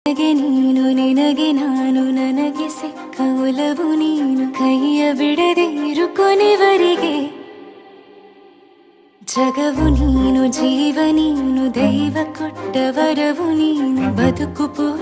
ನನಗೆ ನೀನು ನಿನಗೆ ನಾನು ನನಗೆ ಸಿಕ್ಕ ಒಲವು ನೀನು ಕೈಯ ಬಿಡದೆ ಇರು ಕೊನೆವರೆಗೆ ಜಗವು ನೀನು ಜೀವ ನೀನು ದೈವ ಕೊಟ್ಟ ವರವು ನೀನು ಬದುಕು